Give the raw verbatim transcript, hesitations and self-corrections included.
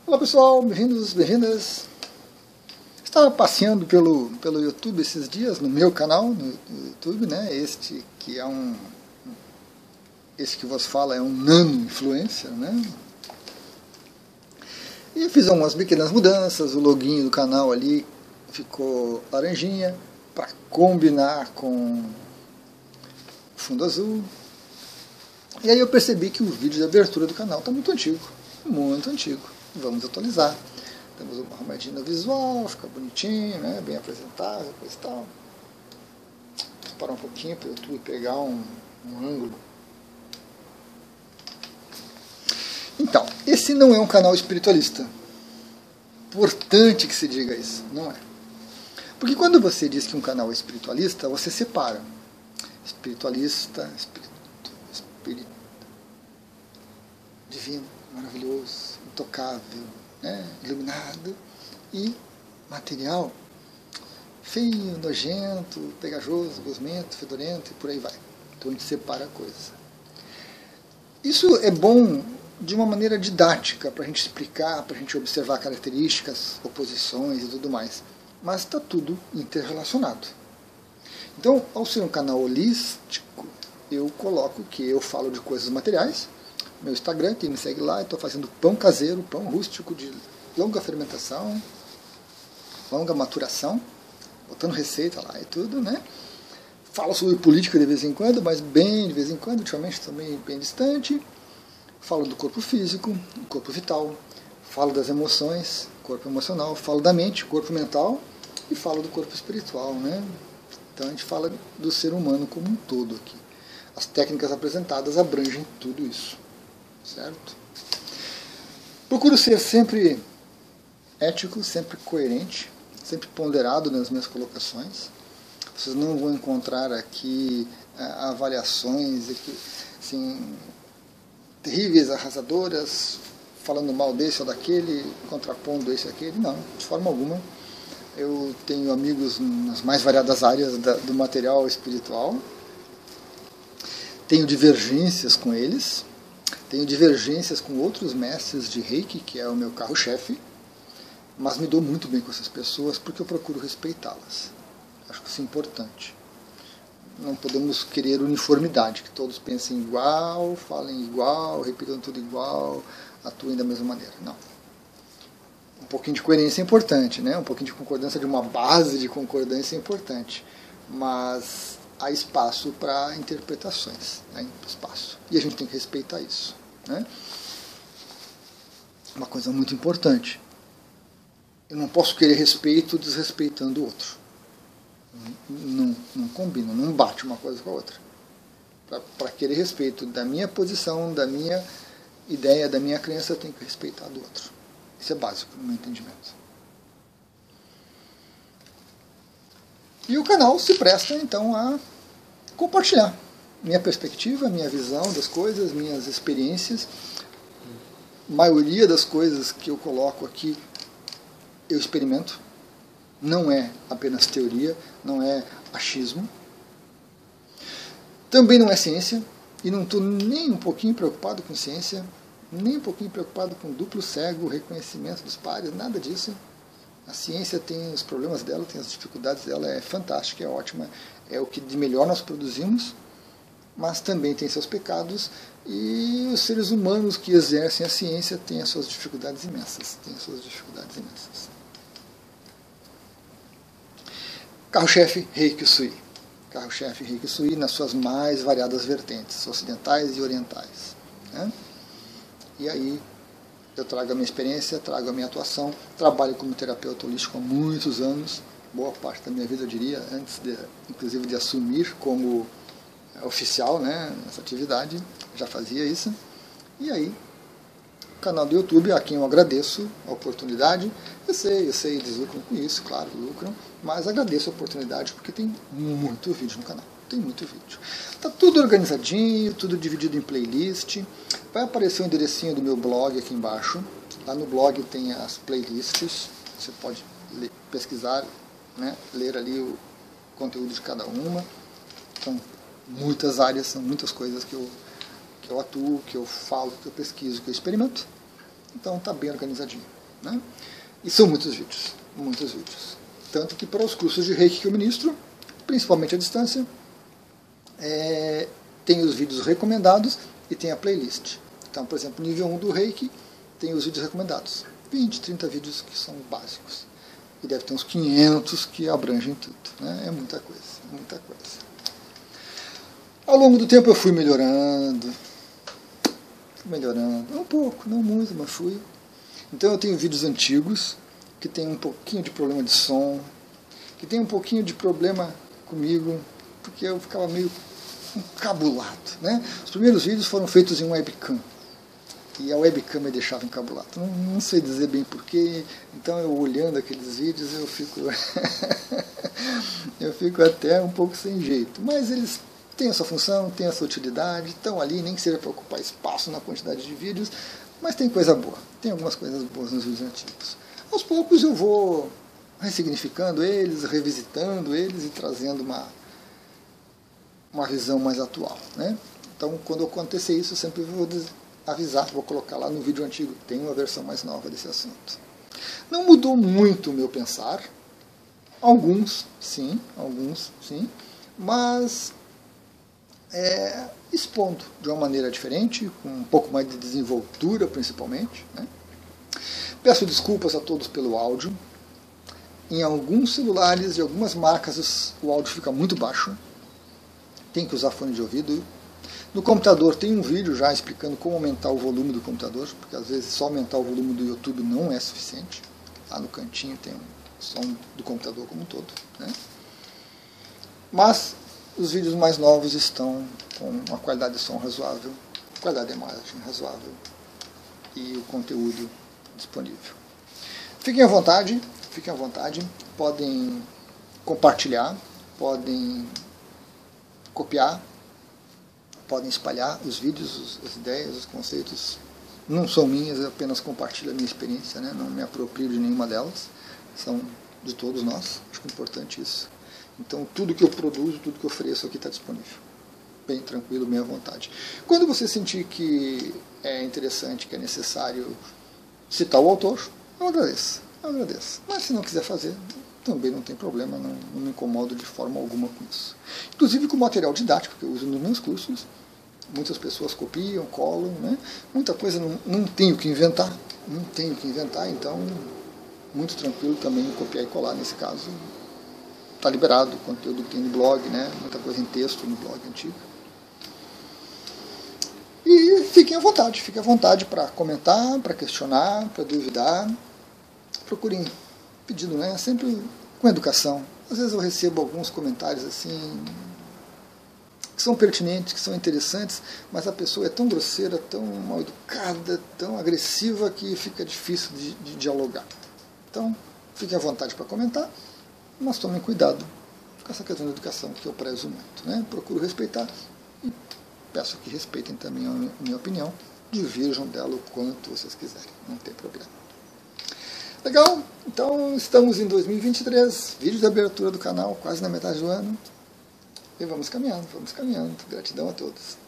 Olá pessoal, bem-vindos, bem-vindas. Estava passeando pelo, pelo YouTube esses dias, no meu canal, no YouTube, né? Este que é um... Esse que vos fala é um nano-influencer, né? E fiz algumas pequenas mudanças, o login do canal ali ficou laranjinha, para combinar com o fundo azul. E aí eu percebi que o vídeo de abertura do canal está muito antigo, muito antigo. Vamos atualizar. Temos uma arrumadinha no visual, fica bonitinho, né? Bem apresentável, coisa e tal. Vou parar um pouquinho para o YouTube pegar um, um ângulo. Então, esse não é um canal espiritualista. Importante que se diga isso, não é? Porque quando você diz que um canal é espiritualista, você separa espiritualista, espiritu, espiritu, divino, maravilhoso, intocável, né, iluminado, e material, feio, nojento, pegajoso, gosmento, fedorento e por aí vai. Então a gente separa a coisa. Isso é bom de uma maneira didática, para a gente explicar, para a gente observar características, oposições e tudo mais. Mas está tudo interrelacionado. Então, ao ser um canal holístico, eu coloco que eu falo de coisas materiais. Meu Instagram, quem me segue lá, estou fazendo pão caseiro, pão rústico de longa fermentação, longa maturação, botando receita lá e tudo, né? Falo sobre política de vez em quando, mas bem de vez em quando, ultimamente também bem distante. Falo do corpo físico, do corpo vital, falo das emoções, corpo emocional, falo da mente, corpo mental, e falo do corpo espiritual, né? Então a gente fala do ser humano como um todo aqui. As técnicas apresentadas abrangem tudo isso, certo? Procuro ser sempre ético, sempre coerente, sempre ponderado nas minhas colocações. Vocês não vão encontrar aqui ah, avaliações assim, terríveis, arrasadoras, falando mal desse ou daquele, contrapondo esse ou aquele. Não, de forma alguma. Eu tenho amigos nas mais variadas áreas da, do material espiritual. Tenho divergências com eles. Tenho divergências com outros mestres de Reiki, que é o meu carro-chefe. Mas me dou muito bem com essas pessoas porque eu procuro respeitá-las. Acho que isso é importante. Não podemos querer uniformidade, que todos pensem igual, falem igual, repitam tudo igual, atuem da mesma maneira. Não. Um pouquinho de coerência é importante, né? Um pouquinho de concordância, de uma base de concordância é importante. Mas há espaço para interpretações, né? Espaço. E a gente tem que respeitar isso, né? Uma coisa muito importante. Eu não posso querer respeito desrespeitando o outro. Não, não combina, não bate uma coisa com a outra. Para querer respeito da minha posição, da minha ideia, da minha crença, eu tenho que respeitar do outro. Isso é básico no meu entendimento. E o canal se presta então a compartilhar minha perspectiva, minha visão das coisas, minhas experiências. A maioria das coisas que eu coloco aqui eu experimento. Não é apenas teoria, não é achismo. Também não é ciência, e não estou nem um pouquinho preocupado com ciência, nem um pouquinho preocupado com duplo cego, reconhecimento dos pares, nada disso. A ciência tem os problemas dela, tem as dificuldades dela, é fantástica, é ótima, é o que de melhor nós produzimos, mas também tem seus pecados, e os seres humanos que exercem a ciência têm as suas dificuldades imensas, têm as suas dificuldades imensas. Carro-chefe Reiki Usui. Carro-chefe Reiki Usui nas suas mais variadas vertentes, ocidentais e orientais. Né? E aí eu trago a minha experiência, trago a minha atuação, trabalho como terapeuta holístico há muitos anos, boa parte da minha vida eu diria, antes de, inclusive de assumir como oficial, né, nessa atividade, já fazia isso. E aí, canal do YouTube, a quem eu agradeço a oportunidade. Eu sei, eu sei, eles lucram com isso, claro, lucram, mas agradeço a oportunidade porque tem muito vídeo no canal, tem muito vídeo. Tá tudo organizadinho, tudo dividido em playlist. Vai aparecer o enderecinho do meu blog aqui embaixo. Lá no blog tem as playlists, você pode ler, pesquisar, né, ler ali o conteúdo de cada uma. São muitas áreas, são muitas coisas que eu, que eu atuo, que eu falo, que eu pesquiso, que eu experimento. Então está bem organizadinho, né? E são muitos vídeos, muitos vídeos. Tanto que para os cursos de Reiki que eu ministro, principalmente à distância, é, tem os vídeos recomendados e tem a playlist. Então, por exemplo, nível um do Reiki tem os vídeos recomendados. vinte, trinta vídeos que são básicos. E deve ter uns quinhentos que abrangem tudo, né? É muita coisa, muita coisa. Ao longo do tempo eu fui melhorando, fui melhorando, um pouco, não muito, mas fui. Então eu tenho vídeos antigos, que tem um pouquinho de problema de som, que tem um pouquinho de problema comigo, porque eu ficava meio encabulado, né? Os primeiros vídeos foram feitos em um webcam, e a webcam me deixava encabulado. Não, não sei dizer bem porquê, então eu olhando aqueles vídeos eu fico, eu fico até um pouco sem jeito. Mas eles têm a sua função, têm a sua utilidade, estão ali, nem que seja para ocupar espaço na quantidade de vídeos, mas tem coisa boa, tem algumas coisas boas nos vídeos antigos. Aos poucos eu vou ressignificando eles, revisitando eles e trazendo uma, uma visão mais atual, né? Então, quando acontecer isso, eu sempre vou avisar, vou colocar lá no vídeo antigo, tem uma versão mais nova desse assunto. Não mudou muito o meu pensar, alguns sim, alguns sim, mas é, expondo de uma maneira diferente, com um pouco mais de desenvoltura principalmente, né? Peço desculpas a todos pelo áudio. Em alguns celulares e algumas marcas o áudio fica muito baixo, tem que usar fone de ouvido. No computador tem um vídeo já explicando como aumentar o volume do computador, porque às vezes só aumentar o volume do YouTube não é suficiente. Lá no cantinho tem um som do computador como um todo, né? Mas os vídeos mais novos estão com uma qualidade de som razoável, qualidade de imagem razoável e o conteúdo disponível. Fiquem à vontade, fiquem à vontade, podem compartilhar, podem copiar, podem espalhar os vídeos, as ideias, os conceitos. Não são minhas, eu apenas compartilho a minha experiência, né? Não me aproprio de nenhuma delas, são de todos nós, acho que é importante isso. Então tudo que eu produzo, tudo que eu ofereço aqui está disponível, bem tranquilo, bem à vontade. Quando você sentir que é interessante, que é necessário citar o autor, eu agradeço, eu agradeço. Mas se não quiser fazer, também não tem problema, não, não me incomodo de forma alguma com isso. Inclusive com o material didático que eu uso nos meus cursos, muitas pessoas copiam, colam, né? Muita coisa não, não tenho que inventar, não tenho que inventar, então muito tranquilo também copiar e colar nesse caso. Está liberado o conteúdo que tem no blog, né? Muita coisa em texto no blog antigo. E fiquem à vontade, fiquem à vontade para comentar, para questionar, para duvidar. Procurem pedido, né? Sempre com educação. Às vezes eu recebo alguns comentários assim que são pertinentes, que são interessantes, mas a pessoa é tão grosseira, tão mal educada, tão agressiva que fica difícil de, de dialogar. Então, fiquem à vontade para comentar, mas tomem cuidado com essa questão da educação que eu prezo muito, né? Procuro respeitar e peço que respeitem também a minha opinião, divirjam dela o quanto vocês quiserem, não tem problema. Legal? Então estamos em dois mil e vinte e três, vídeo de abertura do canal, quase na metade do ano, e vamos caminhando, vamos caminhando. Gratidão a todos.